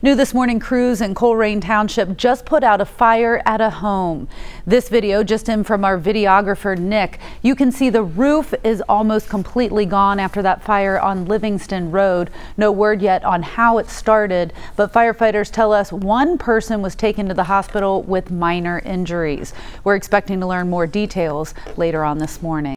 New this morning, crews in Colerain Township just put out a fire at a home. This video just in from our videographer, Nick. You can see the roof is almost completely gone after that fire on Livingston Road. No word yet on how it started, but firefighters tell us one person was taken to the hospital with minor injuries. We're expecting to learn more details later on this morning.